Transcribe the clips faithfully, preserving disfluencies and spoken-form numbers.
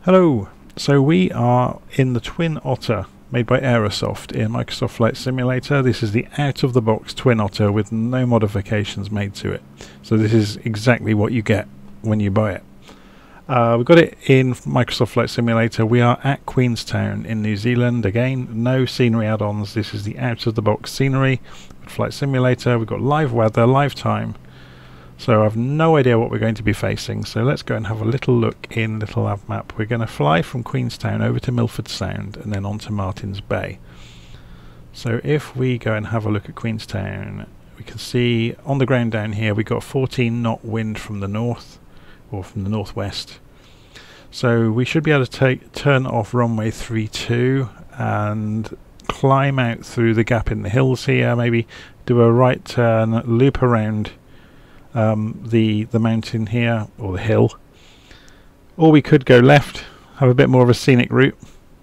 Hello, so we are in the Twin Otter made by Aerosoft in Microsoft Flight Simulator. This is the out-of-the-box Twin Otter with no modifications made to it. So this is exactly what you get when you buy it. Uh, we've got it in Microsoft Flight Simulator. We are at Queenstown in New Zealand. Again, no scenery add-ons. This is the out-of-the-box scenery with Flight Simulator. We've got live weather, live time. So I've no idea what we're going to be facing, so let's go and have a little look in Little Nav Map. We're going to fly from Queenstown over to Milford Sound and then on to Martin's Bay. So if we go and have a look at Queenstown, we can see on the ground down here we've got fourteen knot wind from the north, or from the northwest. So we should be able to take turn off runway three two and climb out through the gap in the hills here, maybe do a right turn, loop around Um, the the mountain here, or the hill, or we could go left, have a bit more of a scenic route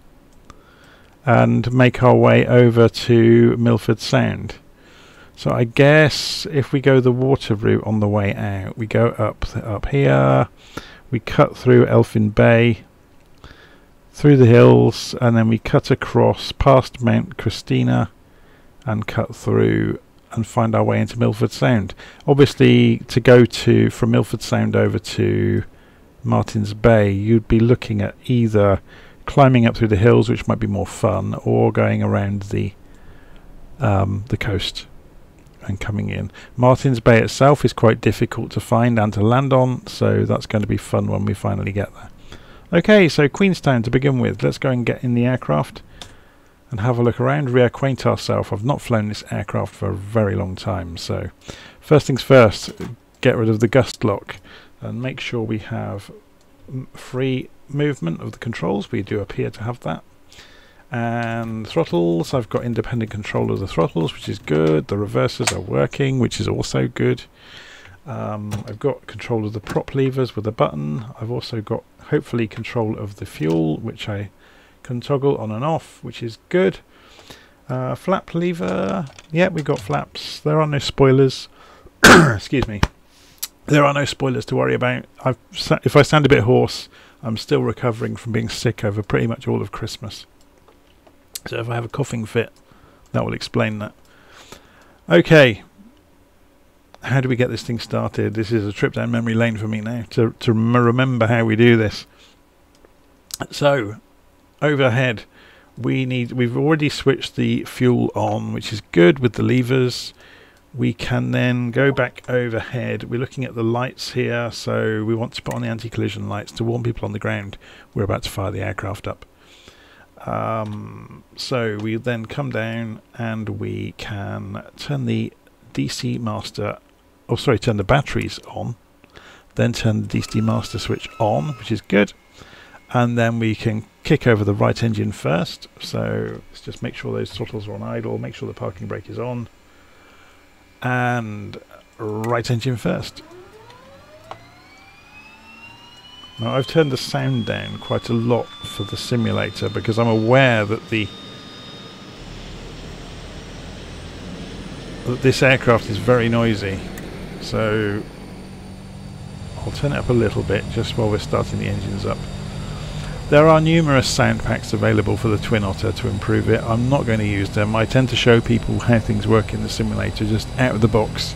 and make our way over to Milford Sound. So I guess if we go the water route on the way out, we go up th up here, we cut through Elfin Bay, through the hills, and then we cut across past Mount Christina and cut through and find our way into Milford Sound. Obviously, to go to from Milford Sound over to Martin's Bay, you'd be looking at either climbing up through the hills, which might be more fun, or going around the um, the coast and coming in. Martin's Bay itself is quite difficult to find and to land on, so that's going to be fun when we finally get there. Okay, so Queenstown to begin with. Let's go and get in the aircraft and have a look around, reacquaint ourselves. I've not flown this aircraft for a very long time, so first things first, get rid of the gust lock and make sure we have free movement of the controls. We do appear to have that. And throttles, I've got independent control of the throttles, which is good. The reversers are working, which is also good. Um, I've got control of the prop levers with a button. I've also got hopefully control of the fuel, which I can toggle on and off, which is good. Uh, flap lever, yeah, we got flaps. There are no spoilers. Excuse me. There are no spoilers to worry about. I've if I sound a bit hoarse, I'm still recovering from being sick over pretty much all of Christmas. So if I have a coughing fit, that will explain that. Okay. How do we get this thing started? This is a trip down memory lane for me now to to remember how we do this. So overhead, we need we've already switched the fuel on, which is good with the levers. We can then go back overhead. We're looking at the lights here, so we want to put on the anti-collision lights to warn people on the ground we're about to fire the aircraft up. Um, so we then come down and we can turn the D C master, oh sorry, turn the batteries on, then turn the D C master switch on, which is good. And then we can kick over the right engine first. So let's just make sure those throttles are on idle, make sure the parking brake is on. And right engine first. Now I've turned the sound down quite a lot for the simulator because I'm aware that the that this aircraft is very noisy. So I'll turn it up a little bit just while we're starting the engines up. There are numerous sound packs available for the Twin Otter to improve it. I'm not going to use them. I tend to show people how things work in the simulator just out of the box.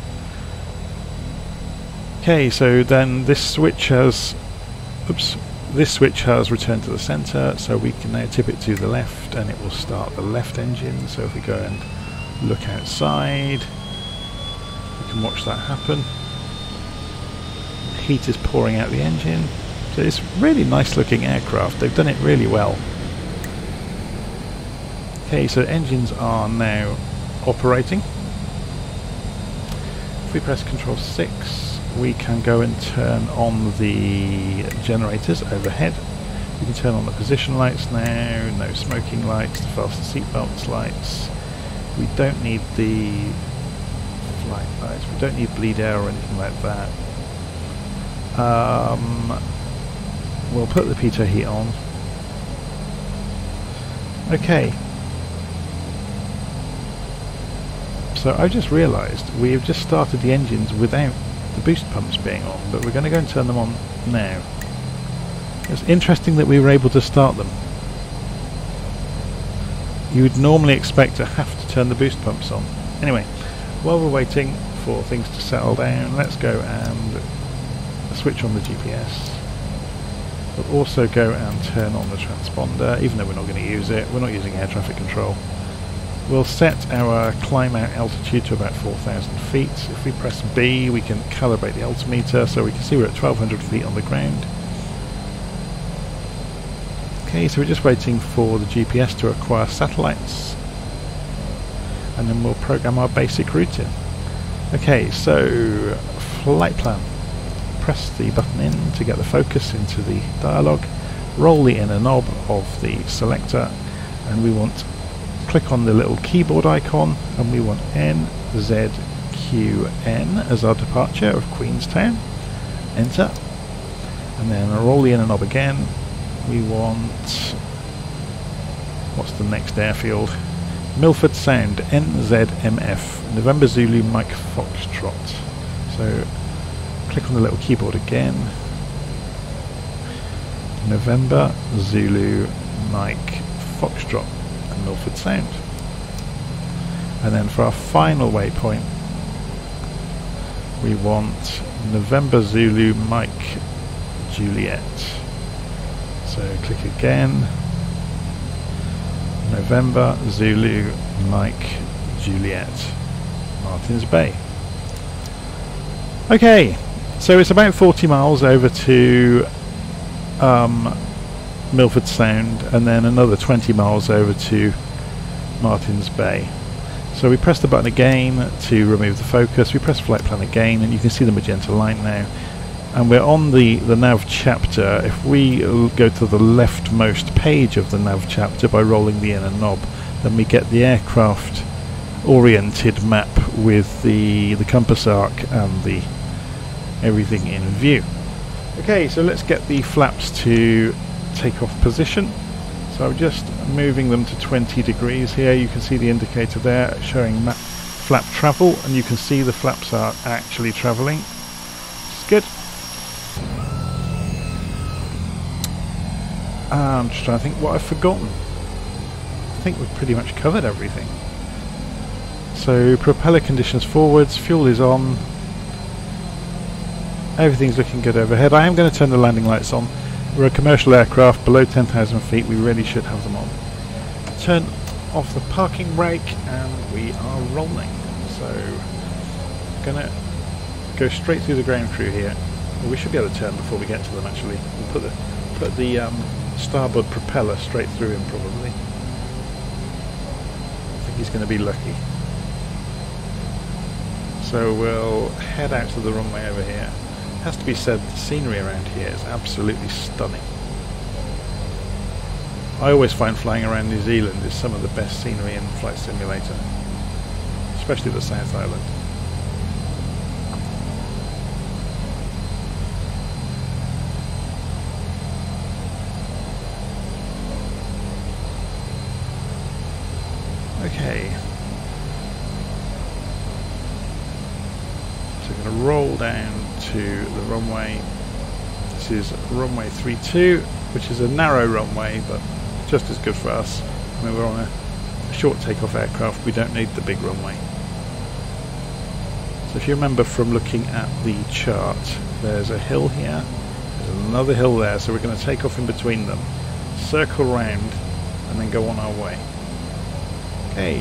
Okay, so then this switch has oops, this switch has returned to the center, so we can now tip it to the left and it will start the left engine. So if we go and look outside, we can watch that happen. The heat is pouring out the engine. So it's a really nice looking aircraft. They've done it really well. Okay, so engines are now operating. If we press control six, we can go and turn on the generators overhead. We can turn on the position lights now, no smoking lights, the fasten seatbelts lights. We don't need the flight lights, we don't need bleed air or anything like that. Um, We'll put the pitot heat on. Okay. So I just realised we've just started the engines without the boost pumps being on, but we're going to go and turn them on now. It's interesting that we were able to start them. You would normally expect to have to turn the boost pumps on. Anyway, while we're waiting for things to settle down, let's go and switch on the G P S. We'll also go and turn on the transponder, even though we're not going to use it. We're not using air traffic control. We'll set our climb out altitude to about four thousand feet. If we press B, we can calibrate the altimeter so we can see we're at twelve hundred feet on the ground. Okay, so we're just waiting for the G P S to acquire satellites, and then we'll program our basic routing. Okay, so flight plan. Press the button in to get the focus into the dialog. Roll the inner knob of the selector, and we want click on the little keyboard icon, and we want N Z Q N as our departure of Queenstown. Enter, and then roll the inner knob again. We want, what's the next airfield? Milford Sound, N Z M F, November Zulu Mike Foxtrot. So click on the little keyboard again. November Zulu Mike Foxtrot and Milford Sound. And then for our final waypoint, we want November Zulu Mike Juliet. So click again. November Zulu Mike Juliet, Martins Bay. Okay, so it's about forty miles over to um, Milford Sound, and then another twenty miles over to Martins Bay. So we press the button again to remove the focus. We press flight plan again, and you can see the magenta line now. And we're on the, the nav chapter. If we go to the leftmost page of the nav chapter by rolling the inner knob, then we get the aircraft oriented map with the, the compass arc and the everything in view. Okay, so let's get the flaps to take off position. So I'm just moving them to twenty degrees here. You can see the indicator there showing map flap travel, and you can see the flaps are actually travelling. It's good. I'm just trying to think what I've forgotten. I think we've pretty much covered everything. So propeller conditions forwards, fuel is on, everything's looking good overhead. I am going to turn the landing lights on. We're a commercial aircraft below ten thousand feet, we really should have them on. Turn off the parking brake and we are rolling. So I'm going to go straight through the ground crew here. Well, we should be able to turn before we get to them actually. We'll put the, put the um, starboard propeller straight through him probably. I think he's going to be lucky. So we'll head out to the runway over here. It has to be said, the scenery around here is absolutely stunning. I always find flying around New Zealand is some of the best scenery in Flight Simulator, especially the South Island. Okay, so we're going to roll down to the runway. This is runway three two, which is a narrow runway, but just as good for us. I mean, we're on a short takeoff aircraft, we don't need the big runway. So if you remember from looking at the chart, there's a hill here, there's another hill there, so we're going to take off in between them, circle round, and then go on our way. Okay,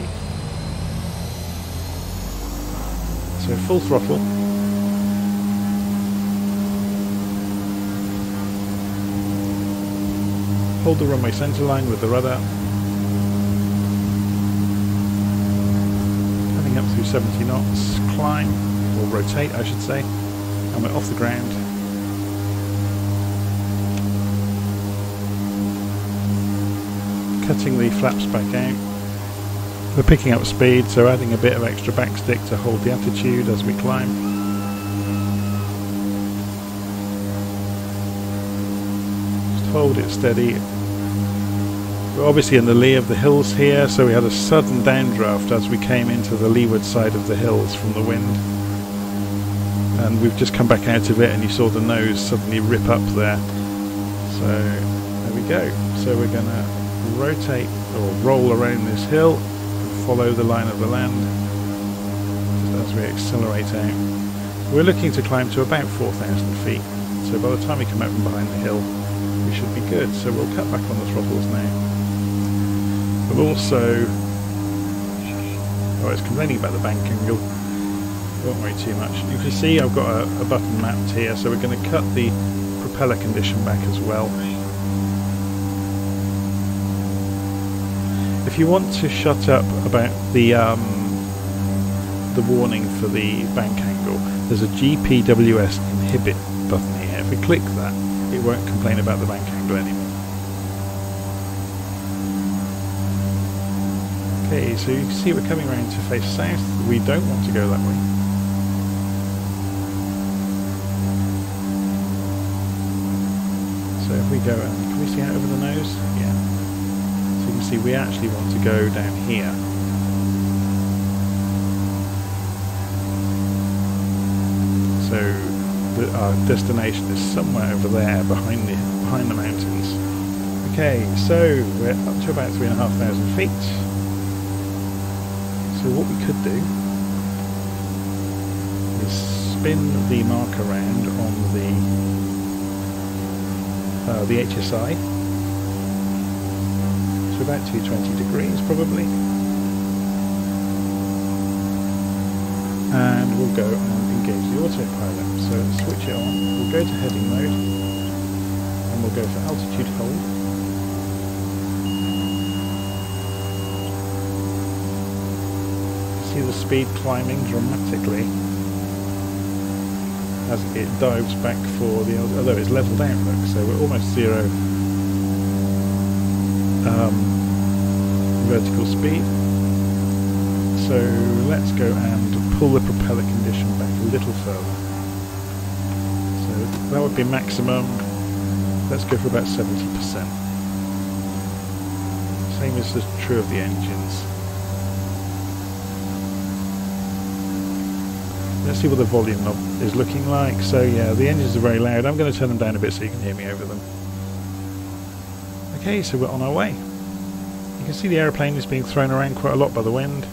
so full throttle. Hold the runway centre line with the rudder. Coming up through seventy knots, climb, or rotate I should say, and we're off the ground. Cutting the flaps back out. We're picking up speed, so adding a bit of extra backstick to hold the attitude as we climb. Just hold it steady. We're obviously in the lee of the hills here, so we had a sudden downdraft as we came into the leeward side of the hills from the wind. And we've just come back out of it and you saw the nose suddenly rip up there. So So there we go. So we're going to rotate or roll around this hill and follow the line of the land just as we accelerate out. We're looking to climb to about four thousand feet, so by the time we come out from behind the hill we should be good. So we'll cut back on the throttles now. But also, oh, it's complaining about the bank angle. Don't worry too much. You can see I've got a, a button mapped here, so we're going to cut the propeller condition back as well. If you want to shut up about the um, the warning for the bank angle, there's a G P W S inhibit button here. If we click that, it won't complain about the bank angle anymore. Okay, so you can see we're coming around to face south. We don't want to go that way. So if we go and, can we see out over the nose? Yeah. So you can see we actually want to go down here. So the, our destination is somewhere over there behind the behind the mountains. Okay, so we're up to about three and a half thousand feet. So what we could do is spin the mark around on the uh, the H S I. So about two hundred twenty degrees probably. And we'll go and engage the autopilot. So let's switch it on. We'll go to heading mode and we'll go for altitude hold. See the speed climbing dramatically as it dives back for the, although it's leveled out, look, so we're almost zero um, vertical speed. So let's go and pull the propeller condition back a little further. So that would be maximum. Let's go for about seventy percent. Same as is true of the engines. Let's see what the volume knob is looking like. So yeah, the engines are very loud. I'm going to turn them down a bit so you can hear me over them. Okay, so we're on our way. You can see the aeroplane is being thrown around quite a lot by the wind.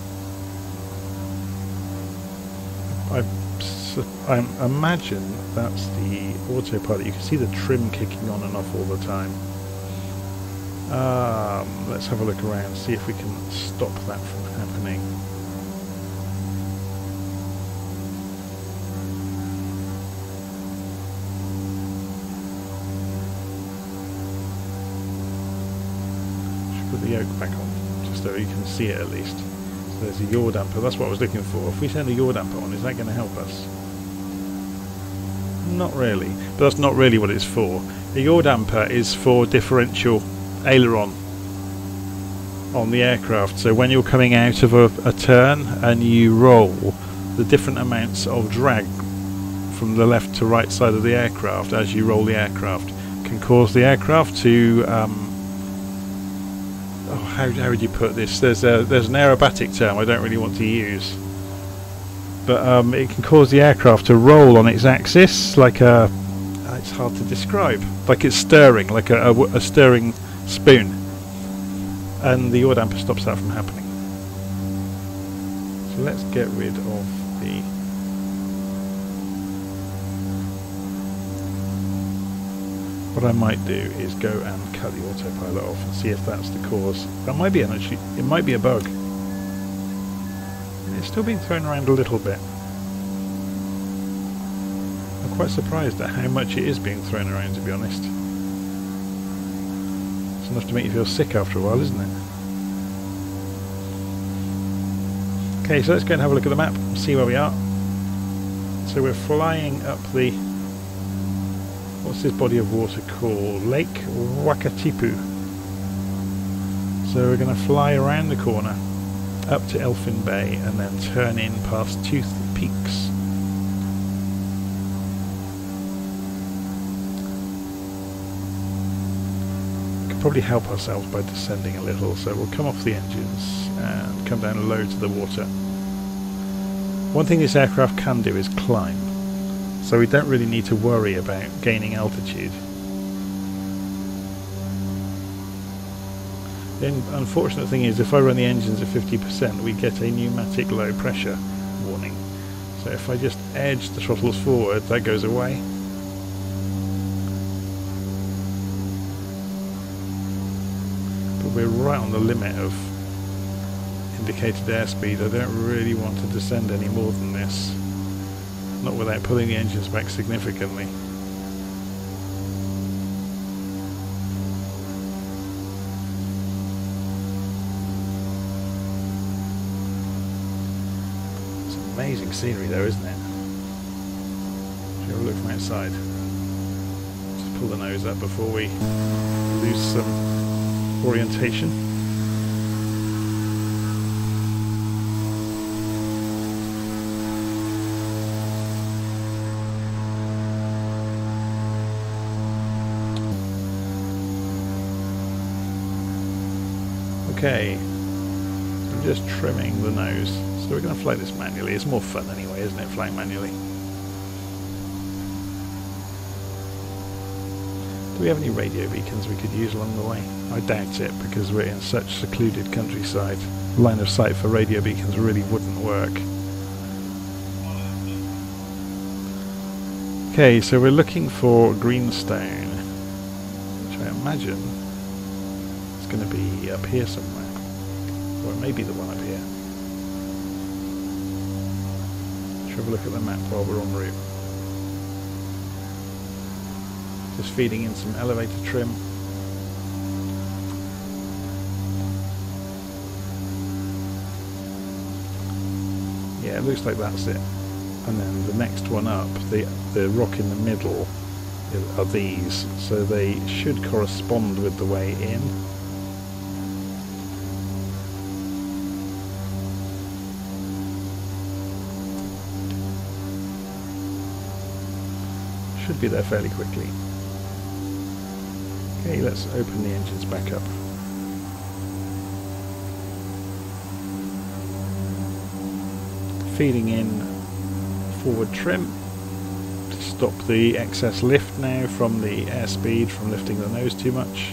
I, I imagine that's the autopilot. You can see the trim kicking on and off all the time. Um, let's have a look around, see if we can stop that from happening. Put the yoke back on, just so you can see it at least. So there's a yaw damper, that's what I was looking for. If we turn the yaw damper on, is that going to help us? Not really, but that's not really what it's for. The yaw damper is for differential aileron on the aircraft, so when you're coming out of a, a turn and you roll, the different amounts of drag from the left to right side of the aircraft as you roll the aircraft can cause the aircraft to um, oh, how, how would you put this? There's a there's an aerobatic term I don't really want to use, but um, it can cause the aircraft to roll on its axis like a. It's hard to describe. Like it's stirring, like a, a, a stirring spoon, and the yaw damper stops that from happening. So let's get rid of the. What I might do is go and cut the autopilot off and see if that's the cause. That might be an actually, it might be a bug. It's still being thrown around a little bit. I'm quite surprised at how much it is being thrown around, to be honest. It's enough to make you feel sick after a while, isn't it? Okay, so let's go and have a look at the map and see where we are. So we're flying up the... What's this body of water called? Lake Wakatipu. So we're going to fly around the corner up to Elfin Bay and then turn in past Tooth Peaks. We could probably help ourselves by descending a little, so we'll come off the engines and come down low to the water. One thing this aircraft can do is climb. So we don't really need to worry about gaining altitude. The unfortunate thing is, if I run the engines at fifty percent, we get a pneumatic low pressure warning. So if I just edge the throttles forward, that goes away. But we're right on the limit of indicated airspeed. I don't really want to descend any more than this, not without pulling the engines back significantly. Amazing scenery though, isn't it? Should we have a look from outside? Just pull the nose up before we lose some orientation. Okay, so I'm just trimming the nose. So we're going to fly this manually. It's more fun anyway, isn't it, flying manually? Do we have any radio beacons we could use along the way? I doubt it, because we're in such secluded countryside. Line of sight for radio beacons really wouldn't work. Okay, so we're looking for Queenstown, which I imagine is going to be up here somewhere. Or it may be the one up here. Have a look at the map while we're en route. Just feeding in some elevator trim. Yeah, it looks like that's it. And then the next one up, the the rock in the middle, are these, so they should correspond with the way in. Should be there fairly quickly. Okay, let's open the engines back up. Feeding in forward trim to stop the excess lift now from the airspeed from lifting the nose too much.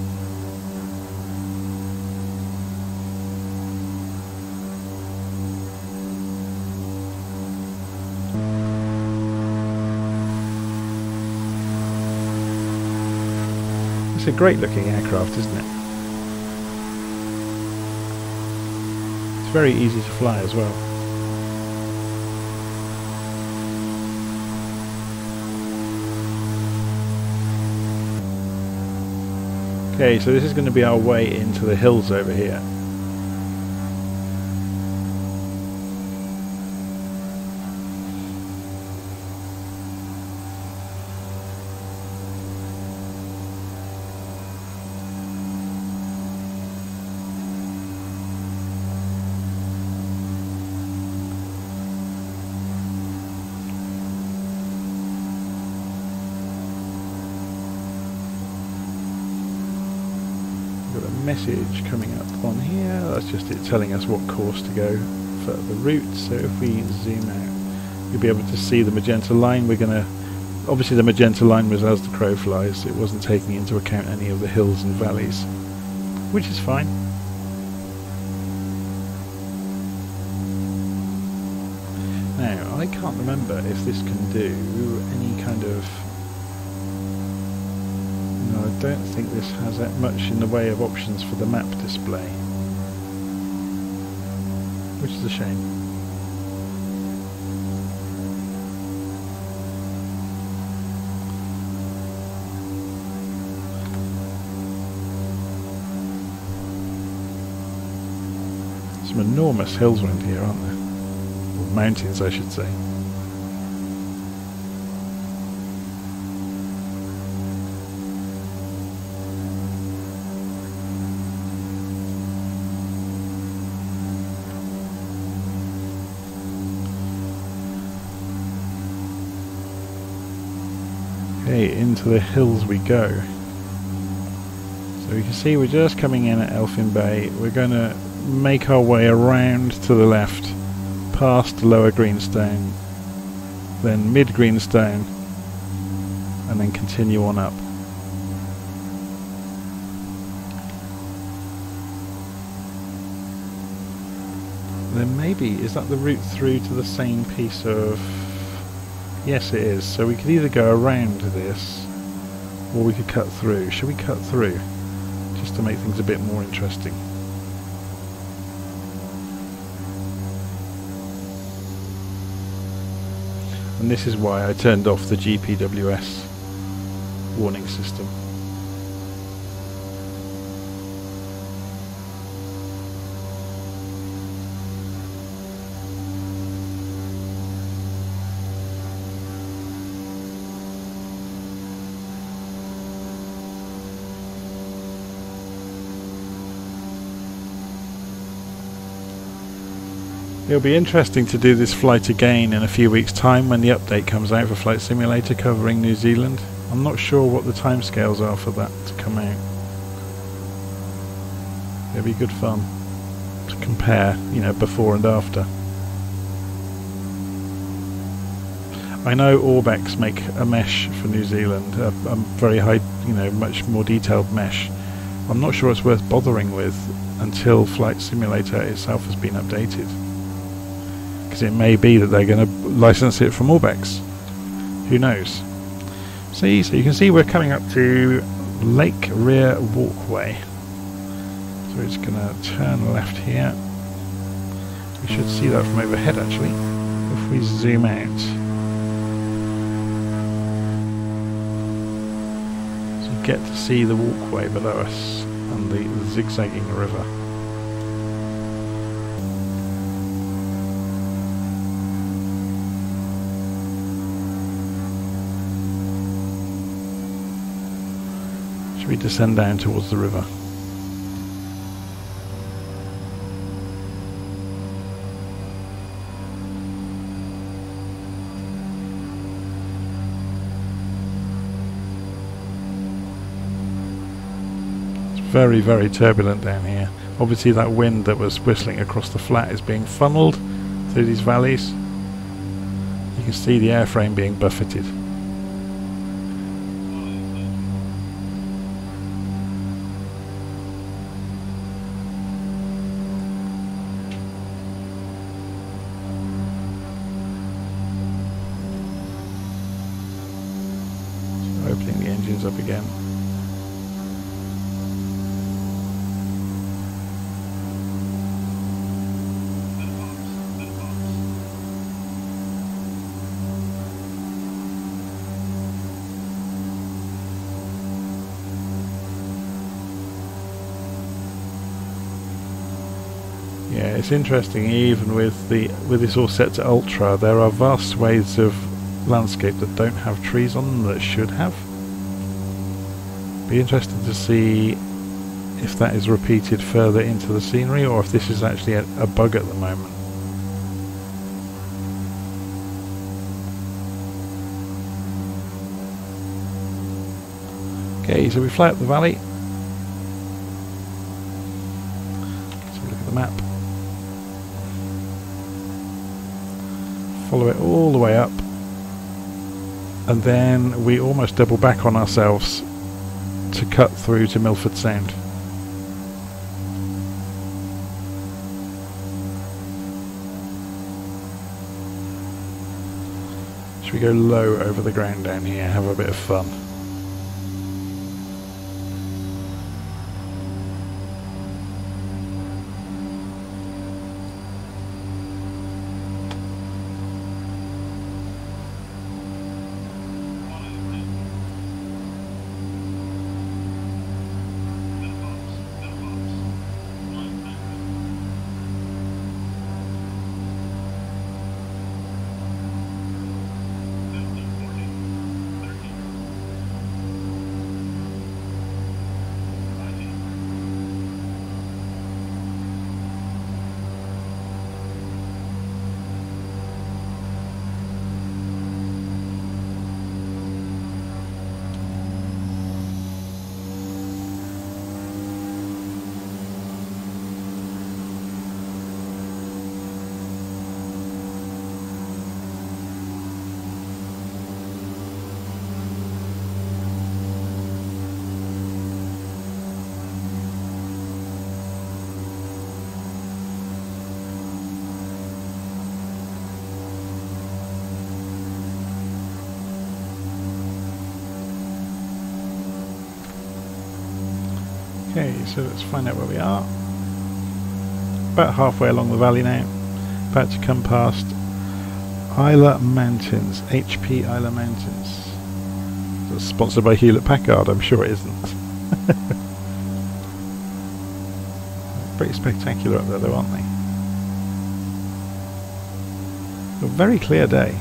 It's a great looking aircraft, isn't it? It's very easy to fly as well. Okay, so this is going to be our way into the hills over here. Message coming up on here. That's just it telling us what course to go for the route. So if we zoom out, you'll be able to see the magenta line. We're going to, obviously the magenta line was as the crow flies. It wasn't taking into account any of the hills and valleys, which is fine. Now I can't remember if this can do any kind of, I don't think this has that much in the way of options for the map display, which is a shame. Some enormous hills around here, aren't there? Or mountains, I should say. Okay, into the hills we go. So you can see we're just coming in at Elfin Bay. We're going to make our way around to the left, past Lower Queenstown, then Mid Queenstown, and then continue on up. Then maybe, is that the route through to the same piece of... Yes, it is. So we could either go around this, or we could cut through. Should we cut through? Just to make things a bit more interesting. And this is why I turned off the G P W S warning system. It'll be interesting to do this flight again in a few weeks' time when the update comes out for Flight Simulator covering New Zealand. I'm not sure what the timescales are for that to come out. It'll be good fun to compare, you know, before and after. I know Orbex make a mesh for New Zealand, a, a very high, you know, much more detailed mesh. I'm not sure it's worth bothering with until Flight Simulator itself has been updated. Because it may be that they're going to license it from Orbex. Who knows? See, so you can see we're coming up to Lake Rear Walkway. So we're just going to turn left here. We should see that from overhead actually. If we zoom out. So you get to see the walkway below us and the, the zigzagging river. Should we descend down towards the river? It's very, very turbulent down here. Obviously that wind that was whistling across the flat is being funneled through these valleys. You can see the airframe being buffeted. Opening the engines up again. Yeah, it's interesting. Even with the with this all set to ultra, there are vast swathes of landscape that don't have trees on them that should have. Be interested to see if that is repeated further into the scenery or if this is actually a, a bug at the moment. Okay, so we fly up the valley. Let's have a look at the map. Follow it all the way up. And then we almost double back on ourselves to cut through to Milford Sound. Should we go low over the ground down here, have a bit of fun? Okay, so let's find out where we are. About halfway along the valley now. About to come past Isla Mountains, H P Isla Mountains. That's sponsored by Hewlett Packard, I'm sure it isn't. Pretty spectacular up there though, aren't they? A very clear day.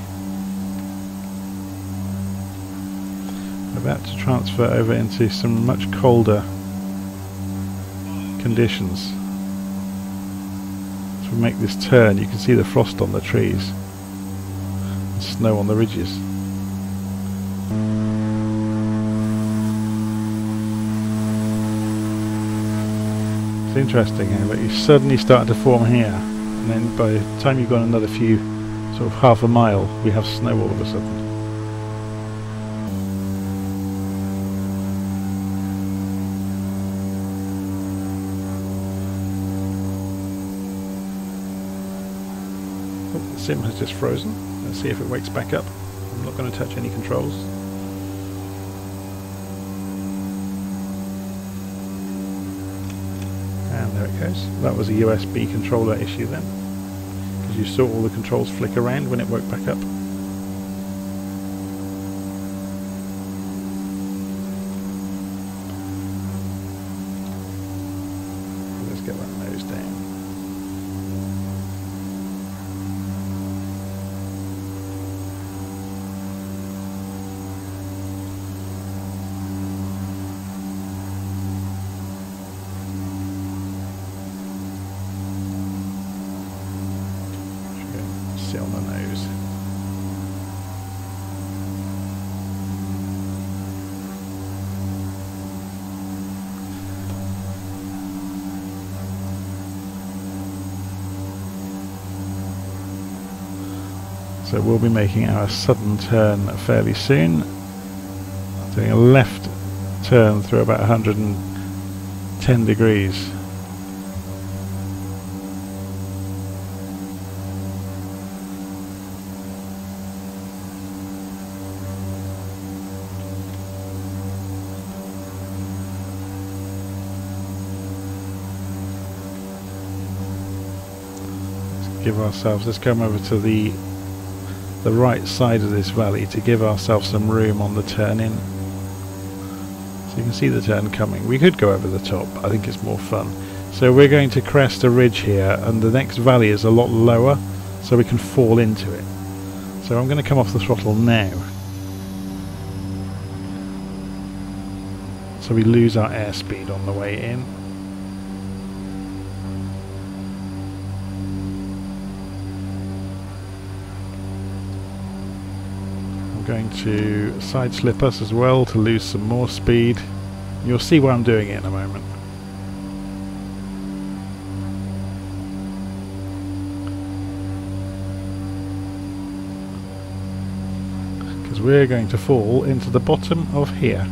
We're about to transfer over into some much colder conditions. As we make this turn, you can see the frost on the trees and snow on the ridges. It's interesting how like, you suddenly start to form here, and then by the time you've gone another few, sort of half a mile, we have snow all of a sudden. Oh, the sim has just frozen. Let's see if it wakes back up. I'm not going to touch any controls. And there it goes. That was a U S B controller issue then, because you saw all the controls flick around when it woke back up. Let's get that nose down. Sit on the nose. So we'll be making our sudden turn fairly soon. Doing a left turn through about one hundred ten degrees. Give ourselves, let's come over to the the right side of this valley to give ourselves some room on the turn in. So you can see the turn coming. We could go over the top, I think it's more fun. So we're going to crest a ridge here, and the next valley is a lot lower, so we can fall into it. So I'm going to come off the throttle now, so we lose our airspeed on the way in. I'm going to side slip us as well to lose some more speed. You'll see why I'm doing it in a moment. Because we're going to fall into the bottom of here.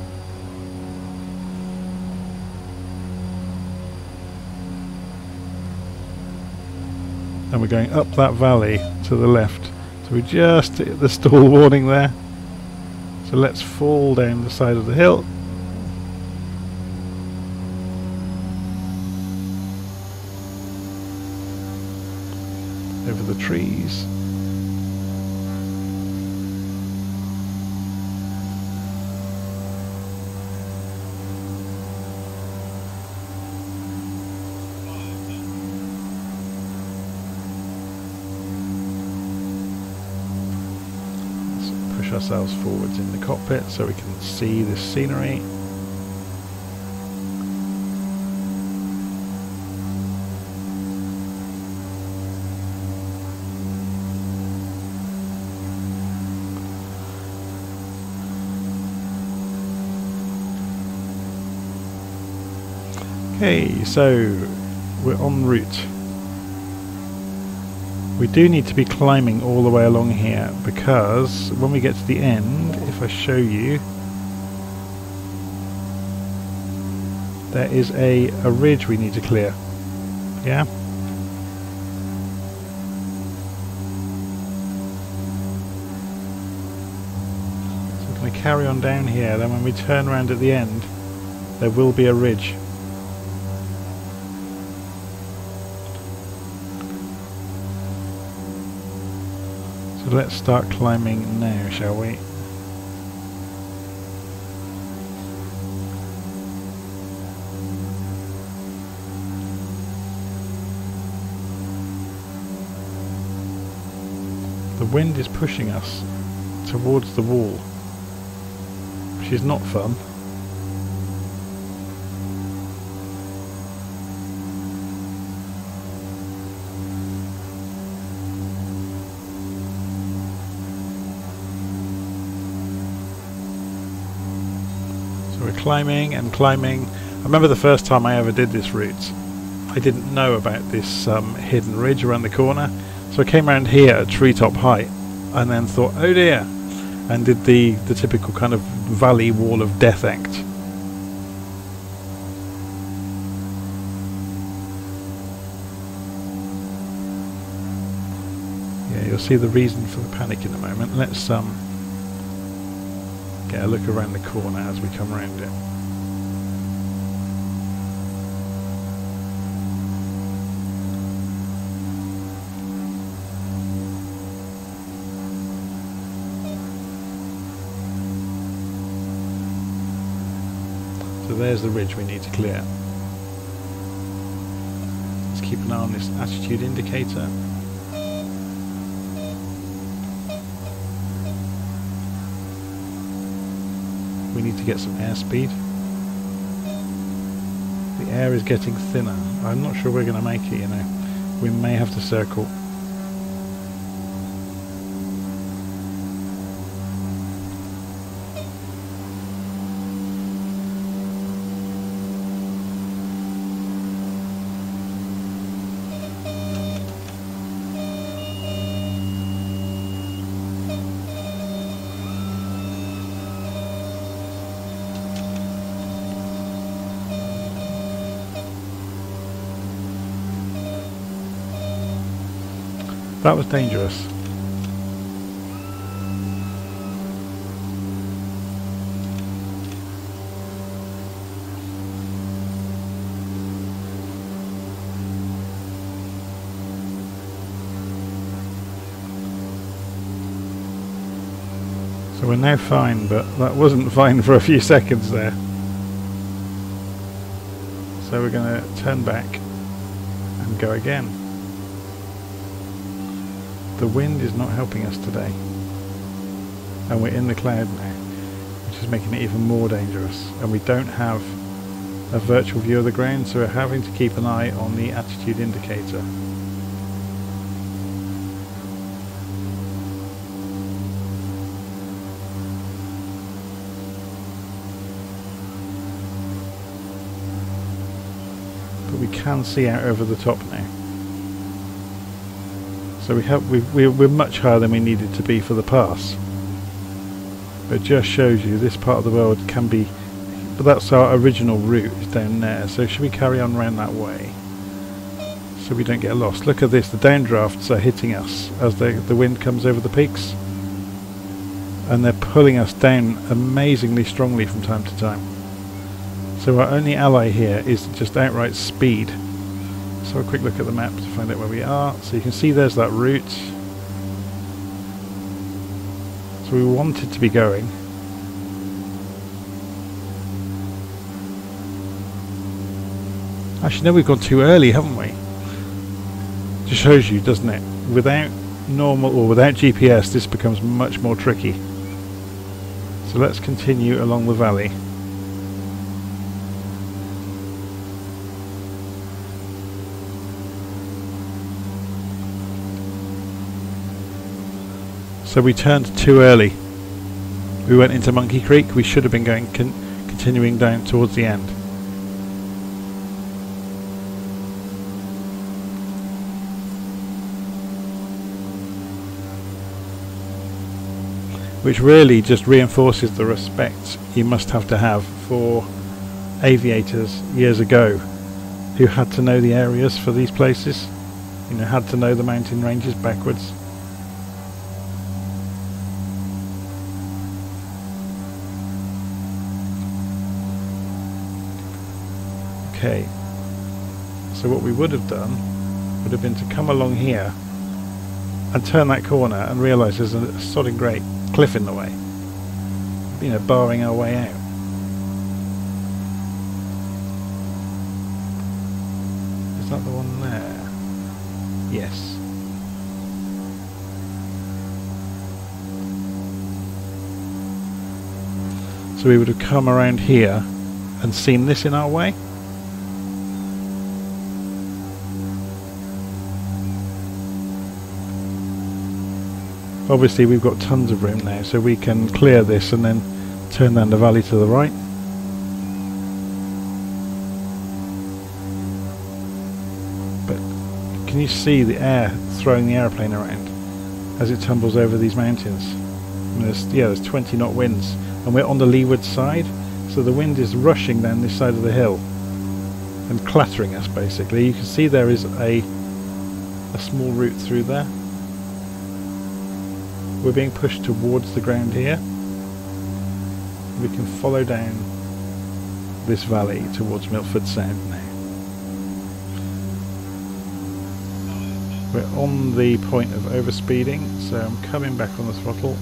And we're going up that valley to the left. So we just hit the stall warning there. So let's fall down the side of the hill. Over the trees. Ourselves forwards in the cockpit so we can see this scenery. Okay, so we're en route. We do need to be climbing all the way along here, because when we get to the end, if I show you, there is a, a ridge we need to clear. Yeah? So we're going to carry on down here, then when we turn around at the end, there will be a ridge. So let's start climbing now, shall we? The wind is pushing us towards the wall, which is not fun. So we're climbing and climbing. I remember the first time I ever did this route, I didn't know about this um, hidden ridge around the corner. So I came around here at treetop height and then thought, oh dear, and did the, the typical kind of valley wall of death act. Yeah, you'll see the reason for the panic in a moment. Let's um, get a look around the corner as we come around it. So there's the ridge we need to clear. Let's keep an eye on this attitude indicator. We need to get some airspeed. The air is getting thinner. I'm not sure we're going to make it, you know. We may have to circle. That was dangerous. So we're now fine, but that wasn't fine for a few seconds there. So we're going to turn back and go again. The wind is not helping us today, and we're in the cloud now, which is making it even more dangerous, and we don't have a virtual view of the ground, so we're having to keep an eye on the attitude indicator. But we can see out over the top now. So we have, we, we're, we're much higher than we needed to be for the pass. But it just shows you this part of the world can be, but that's our original route is down there. So should we carry on round that way so we don't get lost? Look at this, the downdrafts are hitting us as the, the wind comes over the peaks, and they're pulling us down amazingly strongly from time to time. So our only ally here is just outright speed. So a quick look at the map to find out where we are. So you can see there's that route. So we wanted to be going. Actually no, we've gone too early, haven't we? Just shows you, doesn't it? Without normal or without G P S this becomes much more tricky. So let's continue along the valley. So we turned too early. We went into Monkey Creek. We should have been going con continuing down towards the end. Which really just reinforces the respect you must have to have for aviators years ago who had to know the areas for these places, you know, had to know the mountain ranges backwards. Okay, so what we would have done would have been to come along here and turn that corner and realise there's a sodding great cliff in the way, you know, barring our way out. Is that the one there? Yes. So we would have come around here and seen this in our way. Obviously we've got tons of room now, so we can clear this and then turn down the valley to the right. But can you see the air throwing the airplane around as it tumbles over these mountains? And there's, yeah, there's twenty knot winds, and we're on the leeward side, so the wind is rushing down this side of the hill and clattering us basically. You can see there is a, a small route through there. We're being pushed towards the ground here. We can follow down this valley towards Milford Sound now. We're on the point of overspeeding, so I'm coming back on the throttle.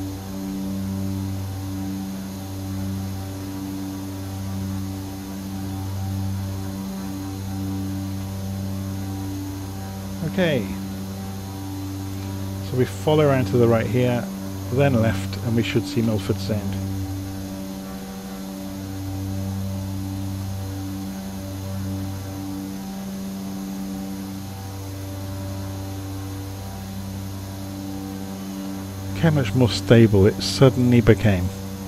Okay. So we follow around to the right here, then left, and we should see Milford Sound. Look how much more stable it suddenly became.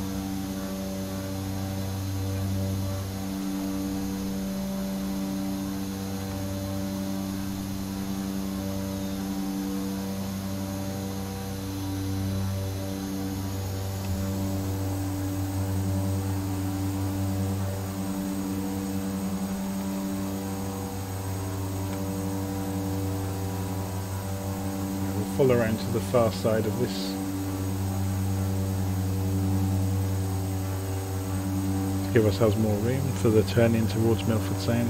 Follow around to the far side of this to give ourselves more room for the turn in towards Milford Sound.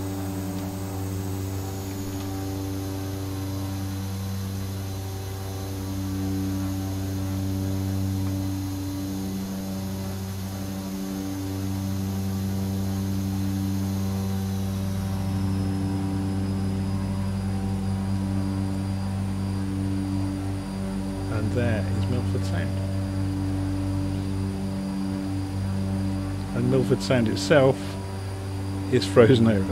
And there is Milford Sound. And Milford Sound itself is frozen over.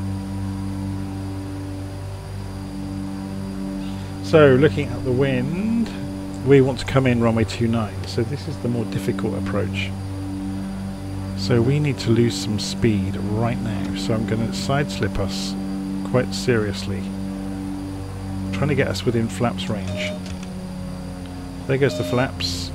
So looking at the wind, we want to come in runway two nine, so this is the more difficult approach. So we need to lose some speed right now, so I'm going to side slip us quite seriously, trying to get us within flaps range. There goes the flaps.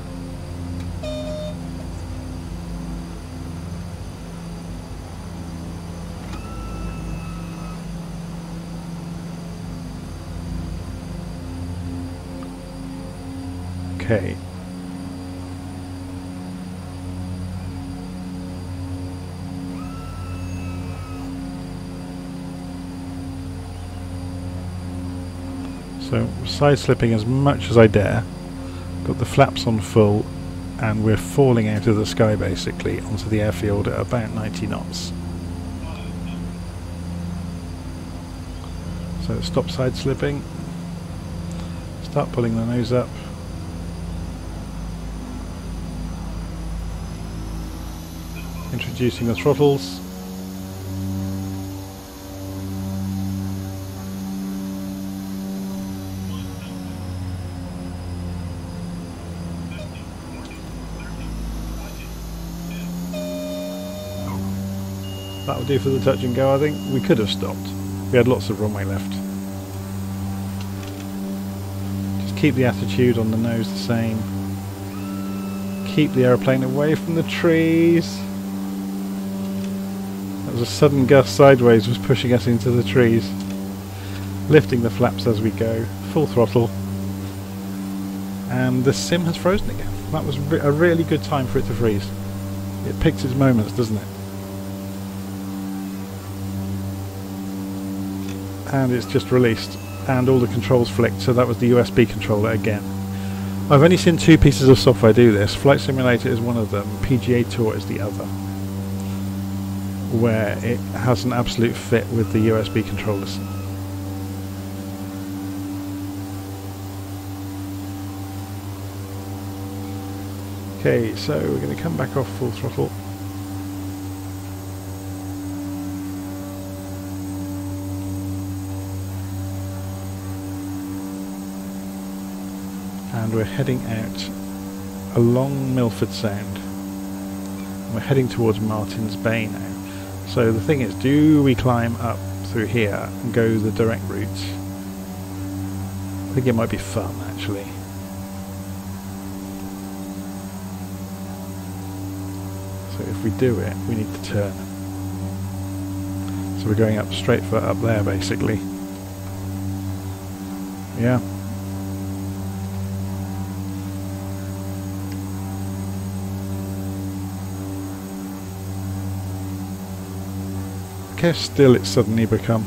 Okay. So side slipping as much as I dare. Got the flaps on full, and we're falling out of the sky basically onto the airfield at about ninety knots. So stop side slipping, start pulling the nose up, introducing the throttles. That'll do for the touch and go, I think. We could have stopped. We had lots of runway left. Just keep the attitude on the nose the same. Keep the aeroplane away from the trees. That was a sudden gust sideways, was pushing us into the trees. Lifting the flaps as we go. Full throttle. And the sim has frozen again. That was re a really good time for it to freeze. It picks its moments, doesn't it? And it's just released, and all the controls flicked, so that was the U S B controller again. I've only seen two pieces of software do this. Flight Simulator is one of them, P G A Tour is the other, where it has an absolute fit with the U S B controllers. Okay, so we're going to come back off full throttle. And we're heading out along Milford Sound. We're heading towards Martin's Bay now. So the thing is, do we climb up through here and go the direct route? I think it might be fun, actually. So if we do it, we need to turn. So we're going up straight for up there, basically. Yeah. How still it's suddenly become.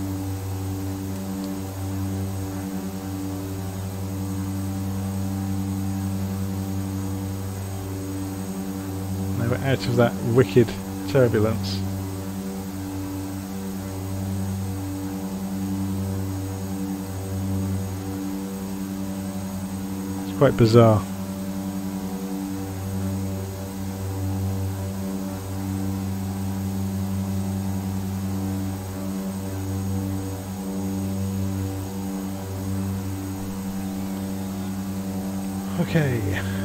Now we're out of that wicked turbulence. It's quite bizarre. Okay,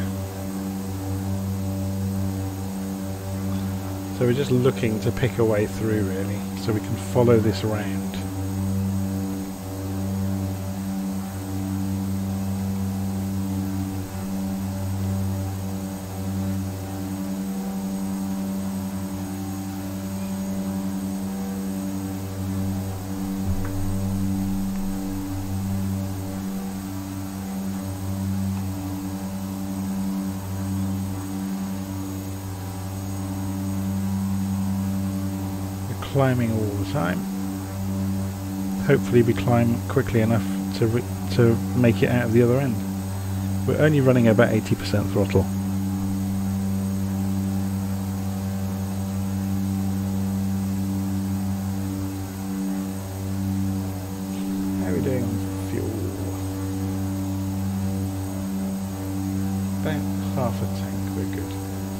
so we're just looking to pick a way through, really, so we can follow this around. Climbing all the time. Hopefully we climb quickly enough to re to make it out of the other end. We're only running about eighty percent throttle. How are we doing on fuel? About half a tank, we're good.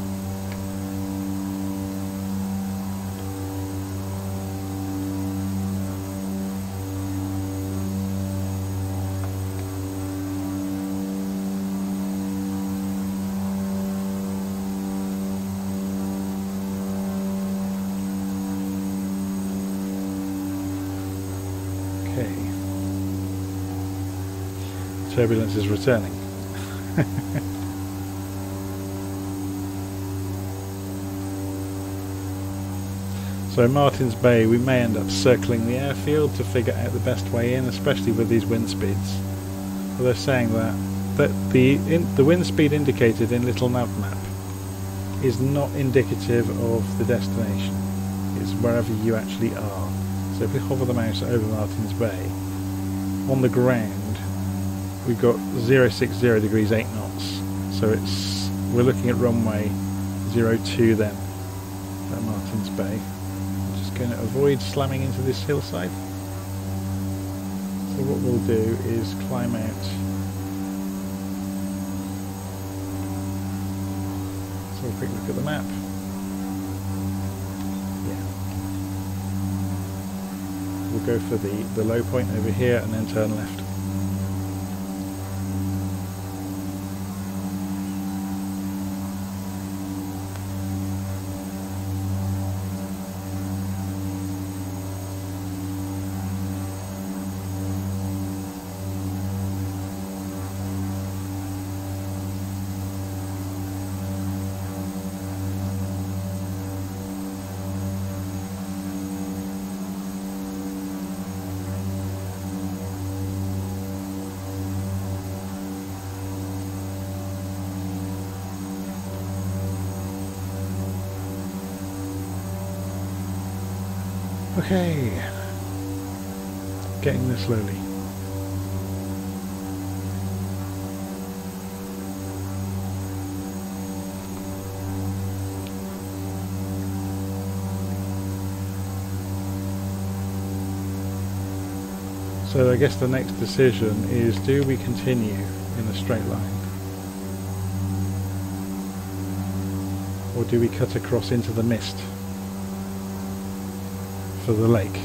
Turbulence is returning. So Martin's Bay, we may end up circling the airfield to figure out the best way in, especially with these wind speeds. But they're saying that that the in, the wind speed indicated in little nav map is not indicative of the destination. It's wherever you actually are. So if we hover the mouse over Martin's Bay, on the ground we've got zero six zero degrees eight knots. So it's we're looking at runway zero two then at Martin's Bay. I'm just going to avoid slamming into this hillside. So what we'll do is climb out. So a quick look at the map. Yeah. We'll go for the, the low point over here and then turn left. Okay, getting there slowly. So I guess the next decision is, do we continue in a straight line? Or do we cut across into the mist for the lake?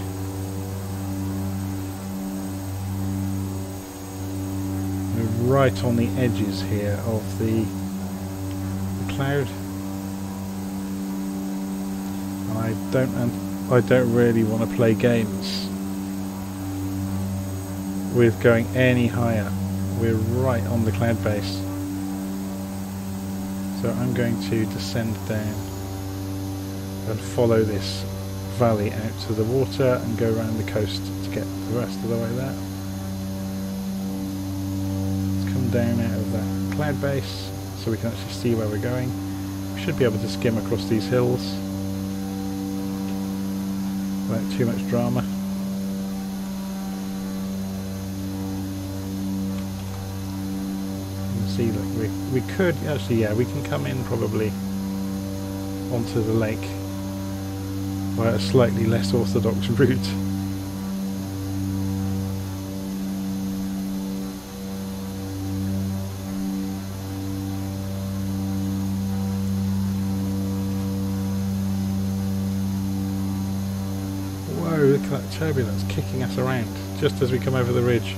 We're right on the edges here of the, the cloud. And I don't, and I don't really want to play games with going any higher. We're right on the cloud base. So I'm going to descend down and follow this valley out to the water and go around the coast to get the rest of the way there. Let's come down out of that cloud base so we can actually see where we're going. We should be able to skim across these hills without too much drama. See that we, we could actually, yeah, we can come in probably onto the lake by a slightly less orthodox route. Whoa, look at that turbulence kicking us around just as we come over the ridge.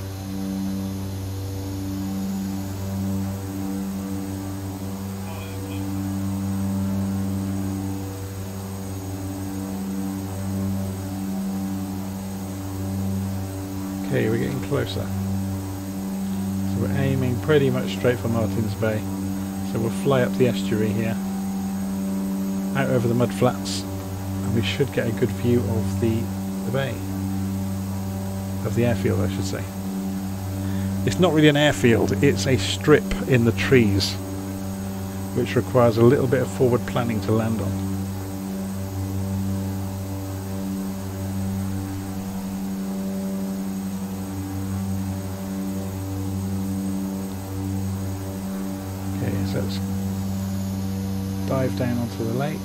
Okay, we're getting closer. So we're aiming pretty much straight for Martin's Bay. So we'll fly up the estuary here, out over the mud flats, and we should get a good view of the, the bay. Of the airfield, I should say. It's not really an airfield, it's a strip in the trees, which requires a little bit of forward planning to land on. So let's dive down onto the lake.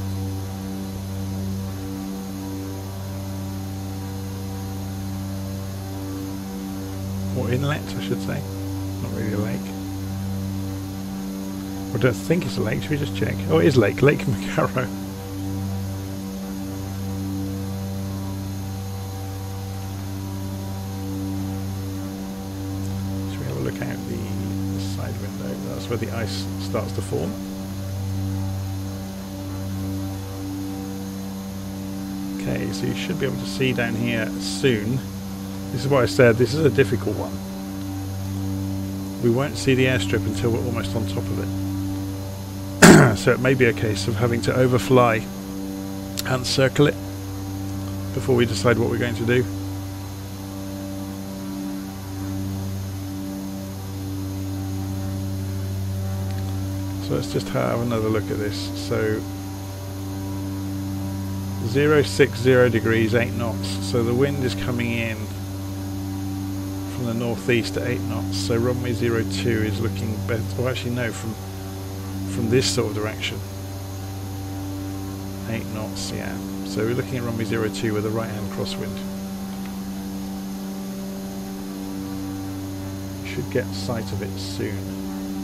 Or inlet, I should say. Not really a lake. I don't think it's a lake, should we just check? Oh, it is lake, Lake McCarrow. Should we have a look out the side window? That's where the ice starts to form. Okay, so you should be able to see down here soon. This is what I said, this is a difficult one. We won't see the airstrip until we're almost on top of it. So it may be a case of having to overfly and circle it before we decide what we're going to do. So let's just have another look at this. So zero six zero degrees, eight knots. So the wind is coming in from the northeast at eight knots. So runway zero two is looking better. Well, actually no, from from this sort of direction. eight knots, yeah. So we're looking at runway zero two with a right-hand crosswind. Should get sight of it soon.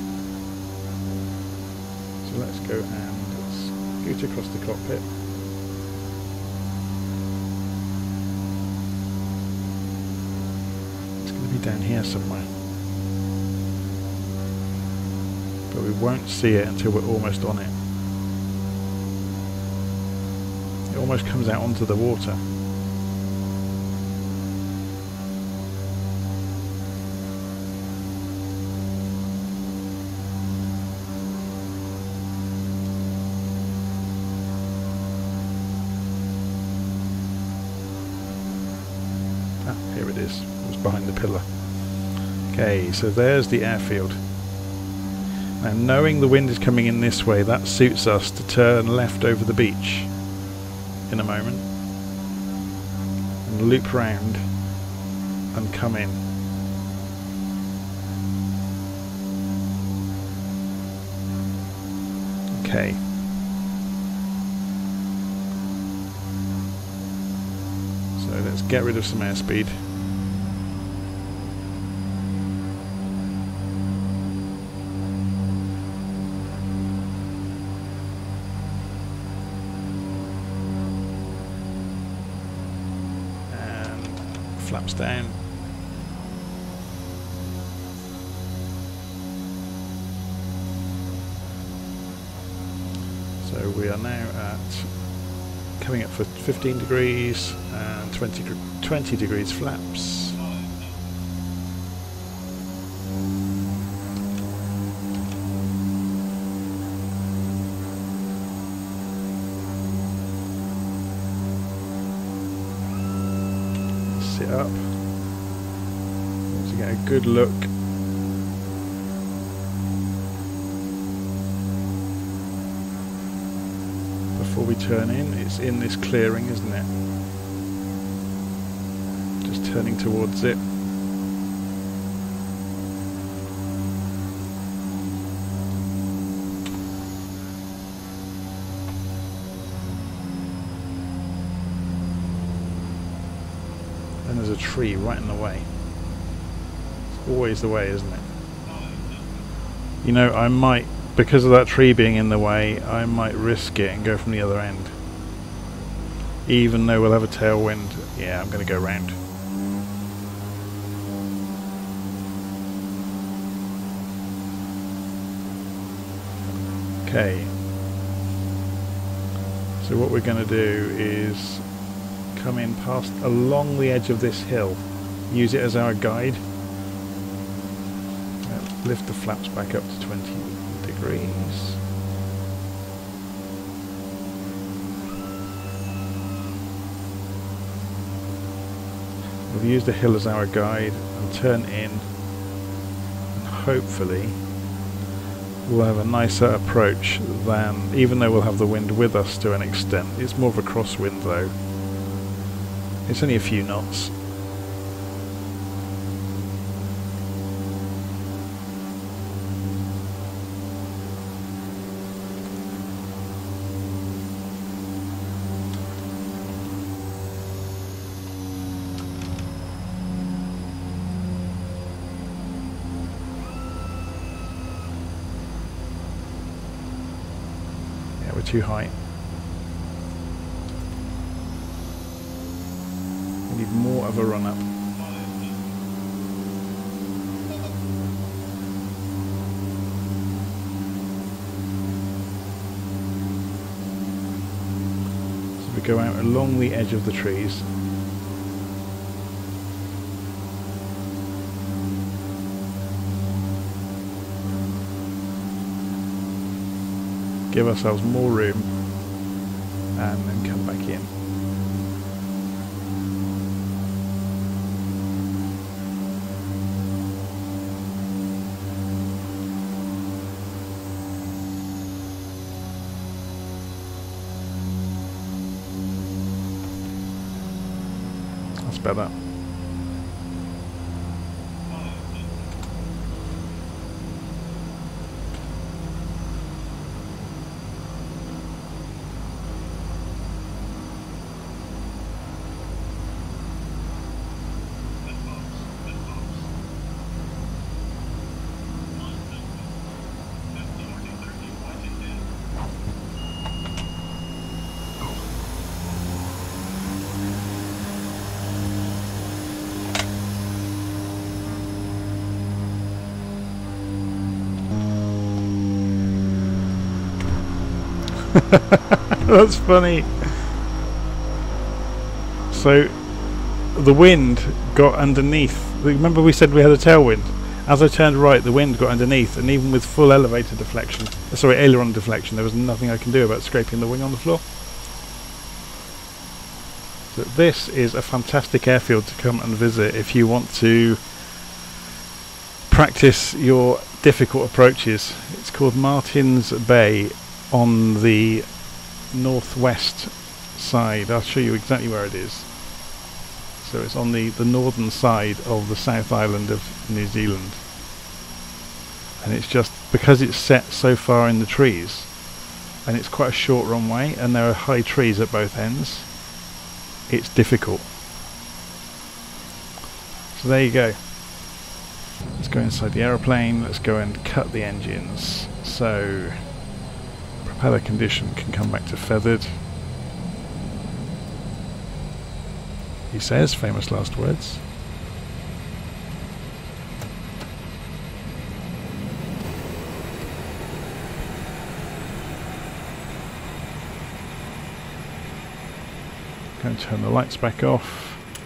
So let's go and scoot across the cockpit. It's going to be down here somewhere. But we won't see it until we're almost on it. It almost comes out onto the water. Here it is, it was behind the pillar. Okay, so there's the airfield. Now knowing the wind is coming in this way, that suits us to turn left over the beach in a moment and loop round and come in. Okay. So let's get rid of some airspeed. flaps down. So we are now at coming up for fifteen degrees and twenty, twenty degrees flaps. Sit up to get a good look. Before we turn in, it's in this clearing, isn't it? Just turning towards it. And there's a tree right in the way. It's always the way, isn't it? You know, I might, because of that tree being in the way, I might risk it and go from the other end. Even though we'll have a tailwind, yeah, I'm going to go round. Okay. So what we're going to do is come in past along the edge of this hill. Use it as our guide. Uh, lift the flaps back up to twenty degrees. We'll use the hill as our guide and turn in, and hopefully we'll have a nicer approach than, even though we'll have the wind with us to an extent. It's more of a crosswind though. It's only a few knots. Yeah, we're too high. We need more of a run up. So we go out along the edge of the trees. Give ourselves more room and then come back in. That's better. That's funny. So the wind got underneath. Remember we said we had a tailwind? As I turned right, the wind got underneath, and even with full elevator deflection, sorry, aileron deflection, there was nothing I can do about scraping the wing on the floor. So this is a fantastic airfield to come and visit if you want to practice your difficult approaches. It's called Martin's Bay on the northwest side. I'll show you exactly where it is. So it's on the, the northern side of the South Island of New Zealand. And it's just, because it's set so far in the trees, and it's quite a short runway, and there are high trees at both ends, it's difficult. So there you go. Let's go inside the aeroplane, let's go and cut the engines. So propeller condition can come back to feathered. he says, famous last words. Going to turn the lights back off.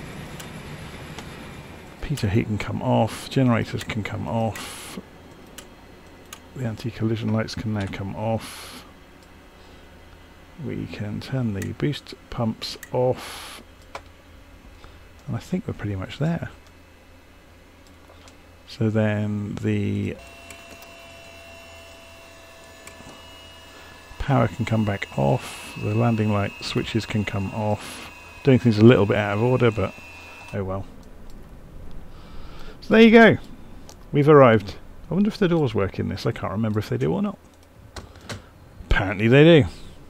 Heater heat can come off, generators can come off, the anti-collision lights can now come off. We can turn the boost pumps off, and I think we're pretty much there. So then the power can come back off, the landing light switches can come off. Doing things a little bit out of order, but oh well. So there you go. We've arrived. I wonder if the doors work in this. I can't remember if they do or not. Apparently they do.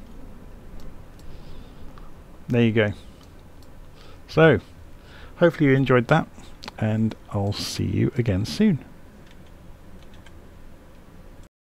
There you go. So, hopefully you enjoyed that, and I'll see you again soon.